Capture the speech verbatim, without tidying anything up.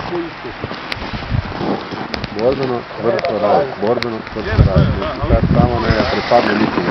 Borbeno, čvrsto radi, borbeno, čvrsto radi. Znači, kad samo ne prepadne nikom.